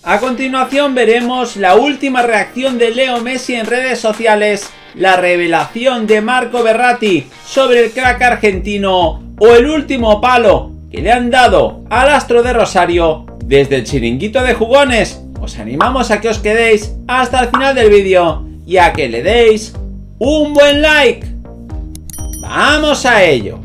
A continuación veremos la última reacción de Leo Messi en redes sociales, la revelación de Marco Verratti sobre el crack argentino o el último palo que le han dado al astro de Rosario desde el chiringuito de jugones. Os animamos a que os quedéis hasta el final del vídeo y a que le deis un buen like. ¡Vamos a ello!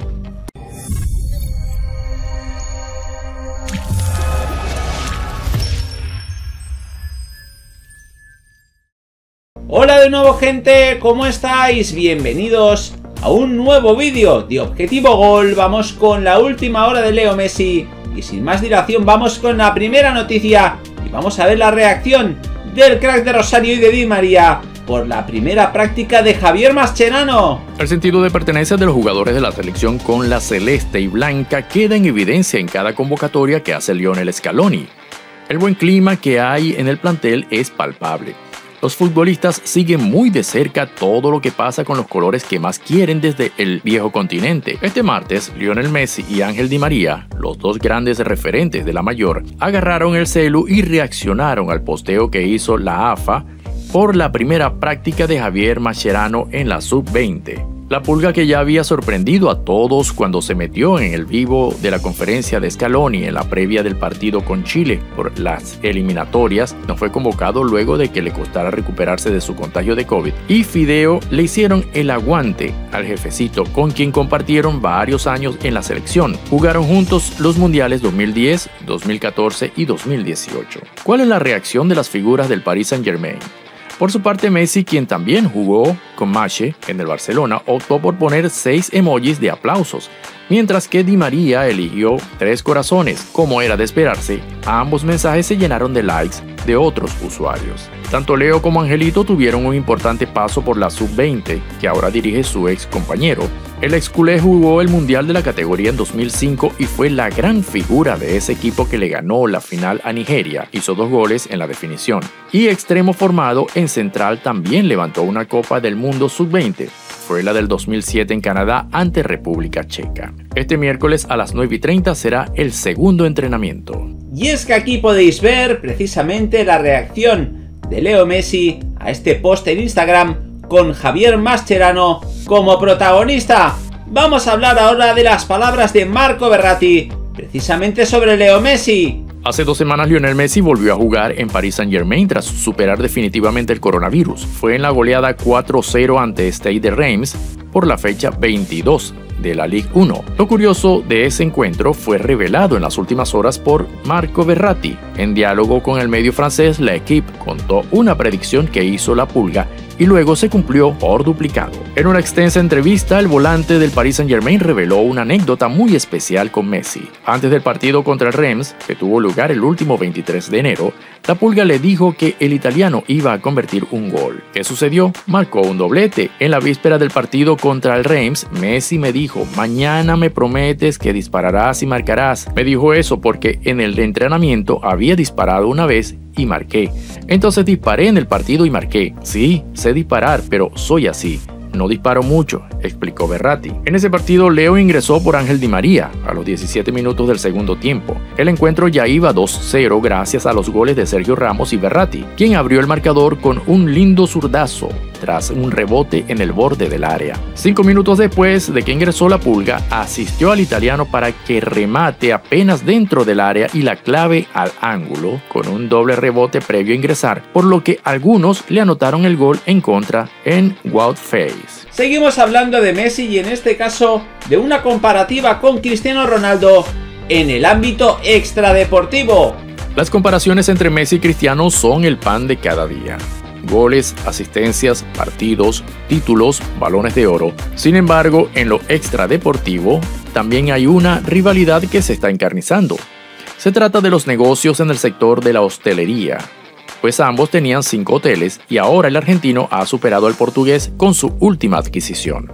Hola de nuevo, gente, ¿cómo estáis? Bienvenidos a un nuevo vídeo de Objetivo Gol. Vamos con la última hora de Leo Messi y sin más dilación vamos con la primera noticia y vamos a ver la reacción del crack de Rosario y de Di María por la primera práctica de Javier Mascherano. El sentido de pertenencia de los jugadores de la selección con la celeste y blanca queda en evidencia en cada convocatoria que hace Lionel Scaloni. El buen clima que hay en el plantel es palpable. Los futbolistas siguen muy de cerca todo lo que pasa con los colores que más quieren desde el viejo continente. Este martes, Lionel Messi y Ángel Di María, los dos grandes referentes de la mayor, agarraron el celu y reaccionaron al posteo que hizo la AFA por la primera práctica de Javier Mascherano en la Sub-20. La pulga, que ya había sorprendido a todos cuando se metió en el vivo de la conferencia de Scaloni en la previa del partido con Chile por las eliminatorias, no fue convocado luego de que le costara recuperarse de su contagio de COVID, y Fideo le hicieron el aguante al jefecito, con quien compartieron varios años en la selección. Jugaron juntos los mundiales 2010, 2014 y 2018. ¿Cuál es la reacción de las figuras del Paris Saint-Germain? Por su parte, Messi, quien también jugó con Mache en el Barcelona, optó por poner 6 emojis de aplausos, mientras que Di María eligió 3 corazones. Como era de esperarse, ambos mensajes se llenaron de likes de otros usuarios. Tanto Leo como Angelito tuvieron un importante paso por la Sub-20, que ahora dirige su ex compañero. El ex culé jugó el Mundial de la categoría en 2005 y fue la gran figura de ese equipo que le ganó la final a Nigeria, hizo 2 goles en la definición. Y extremo formado en Central también levantó una Copa del Mundo Sub-20. Fue la del 2007 en Canadá ante República Checa. Este miércoles a las 9:30 será el segundo entrenamiento. Y es que aquí podéis ver precisamente la reacción de Leo Messi a este post en Instagram con Javier Mascherano como protagonista. Vamos a hablar ahora de las palabras de Marco Verratti precisamente sobre Leo Messi. Hace 2 semanas Lionel Messi volvió a jugar en Paris Saint-Germain tras superar definitivamente el coronavirus. Fue en la goleada 4-0 ante Stade de Reims por la fecha 22 de la Ligue 1. Lo curioso de ese encuentro fue revelado en las últimas horas por Marco Verratti. En diálogo con el medio francés, L'Équipe contó una predicción que hizo la pulga y luego se cumplió por duplicado. En una extensa entrevista, el volante del Paris Saint-Germain reveló una anécdota muy especial con Messi. Antes del partido contra el Reims, que tuvo lugar el último 23 de enero, la pulga le dijo que el italiano iba a convertir un gol. ¿Qué sucedió? Marcó un doblete. En la víspera del partido contra el Reims, Messi me dijo: mañana me prometes que dispararás y marcarás. Me dijo eso porque en el entrenamiento había disparado una vez y marqué. Entonces disparé en el partido y marqué. Sí, sé disparar, pero soy así. No disparo mucho, explicó Verratti. En ese partido, Leo ingresó por Ángel Di María a los 17 minutos del segundo tiempo. El encuentro ya iba 2-0 gracias a los goles de Sergio Ramos y Verratti, quien abrió el marcador con un lindo zurdazo tras un rebote en el borde del área. 5 minutos después de que ingresó la pulga, asistió al italiano para que remate apenas dentro del área y la clave al ángulo con un doble rebote previo a ingresar, por lo que algunos le anotaron el gol en contra en Wout Faes. Seguimos hablando de Messi y en este caso de una comparativa con Cristiano Ronaldo en el ámbito extradeportivo. Las comparaciones entre Messi y Cristiano son el pan de cada día. Goles, asistencias, partidos, títulos, balones de oro. Sin embargo, en lo extradeportivo también hay una rivalidad que se está encarnizando. Se trata de los negocios en el sector de la hostelería, pues ambos tenían 5 hoteles y ahora el argentino ha superado al portugués con su última adquisición.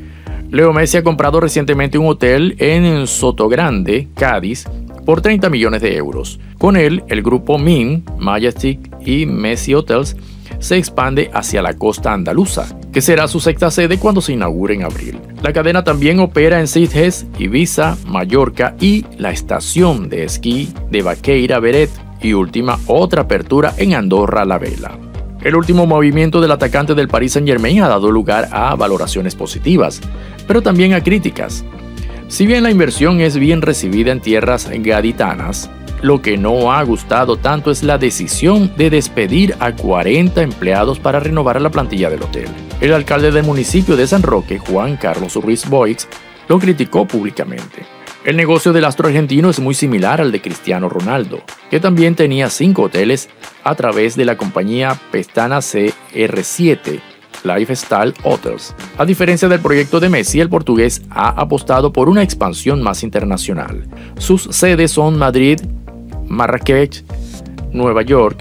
Leo Messi ha comprado recientemente un hotel en Sotogrande, Cádiz, por 30 millones de euros. Con él, el grupo MIM, Majestic y Messi Hotels se expande hacia la costa andaluza, que será su 6ª sede cuando se inaugure en abril. La cadena también opera en Sitges, Ibiza, Mallorca y la estación de esquí de Baqueira Beret y última, otra apertura en Andorra la Vela. El último movimiento del atacante del Paris Saint-Germain ha dado lugar a valoraciones positivas, pero también a críticas. Si bien la inversión es bien recibida en tierras gaditanas, lo que no ha gustado tanto es la decisión de despedir a 40 empleados para renovar la plantilla del hotel. El alcalde del municipio de San Roque, Juan Carlos Ruiz Boix, lo criticó públicamente. El negocio del astro argentino es muy similar al de Cristiano Ronaldo, que también tenía 5 hoteles a través de la compañía Pestana CR7 Lifestyle Hotels. A diferencia del proyecto de Messi, el portugués ha apostado por una expansión más internacional. Sus sedes son Madrid, Marrakech, Nueva York,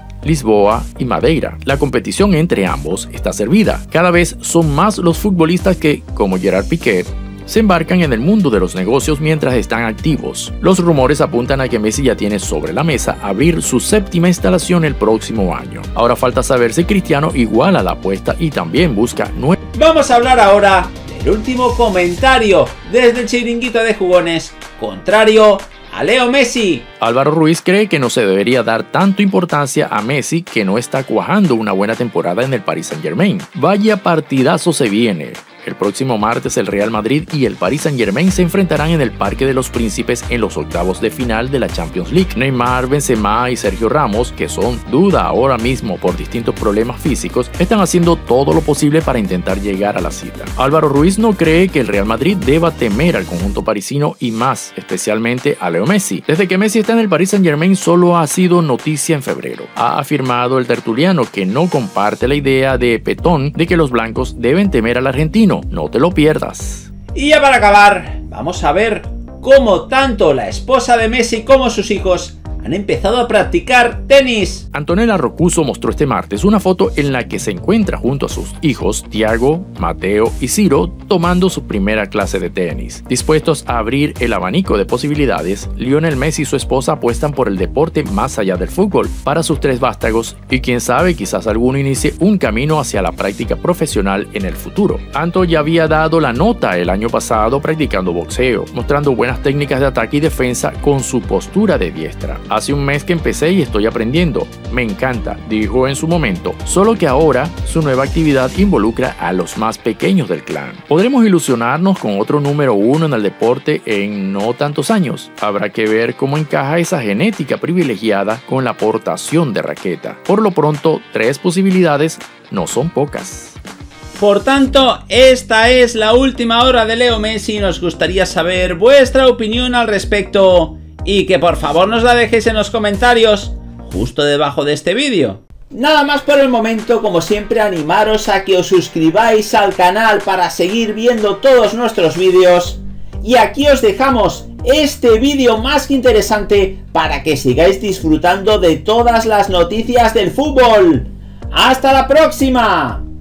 Lisboa y Madeira. La competición entre ambos está servida. Cada vez son más los futbolistas que, como Gerard Piqué, se embarcan en el mundo de los negocios mientras están activos. Los rumores apuntan a que Messi ya tiene sobre la mesa abrir su 7ª instalación el próximo año. Ahora falta saber si Cristiano iguala la apuesta y también busca nuevos. Vamos a hablar ahora del último comentario desde el chiringuito de jugones, contrario a Leo Messi. Álvaro Ruiz cree que no se debería dar tanto importancia a Messi, que no está cuajando una buena temporada en el Paris Saint-Germain. Vaya partidazo se viene. El próximo martes el Real Madrid y el Paris Saint-Germain se enfrentarán en el Parque de los Príncipes en los octavos de final de la Champions League. Neymar, Benzema y Sergio Ramos, que son duda ahora mismo por distintos problemas físicos, están haciendo todo lo posible para intentar llegar a la cita. Álvaro Ruiz no cree que el Real Madrid deba temer al conjunto parisino y más, especialmente a Leo Messi. Desde que Messi está en el Paris Saint-Germain solo ha sido noticia en febrero. Ha afirmado el tertuliano que no comparte la idea de Petón de que los blancos deben temer al argentino. No te lo pierdas. Y ya para acabar, vamos a ver cómo tanto la esposa de Messi como sus hijos han empezado a practicar tenis. Antonella Roccuzzo mostró este martes una foto en la que se encuentra junto a sus hijos Tiago, Mateo y Ciro tomando su primera clase de tenis. Dispuestos a abrir el abanico de posibilidades, Lionel Messi y su esposa apuestan por el deporte más allá del fútbol para sus 3 vástagos y quién sabe, quizás alguno inicie un camino hacia la práctica profesional en el futuro. Anto ya había dado la nota el año pasado practicando boxeo, mostrando buenas técnicas de ataque y defensa con su postura de diestra. Hace un mes que empecé y estoy aprendiendo. Me encanta, dijo en su momento, solo que ahora su nueva actividad involucra a los más pequeños del clan. ¿Podremos ilusionarnos con otro número 1 en el deporte en no tantos años? Habrá que ver cómo encaja esa genética privilegiada con la aportación de raqueta. Por lo pronto, 3 posibilidades no son pocas. Por tanto, esta es la última hora de Leo Messi. Nos gustaría saber vuestra opinión al respecto y que por favor nos la dejéis en los comentarios justo debajo de este vídeo. Nada más por el momento, como siempre animaros a que os suscribáis al canal para seguir viendo todos nuestros vídeos y aquí os dejamos este vídeo más que interesante para que sigáis disfrutando de todas las noticias del fútbol. ¡Hasta la próxima!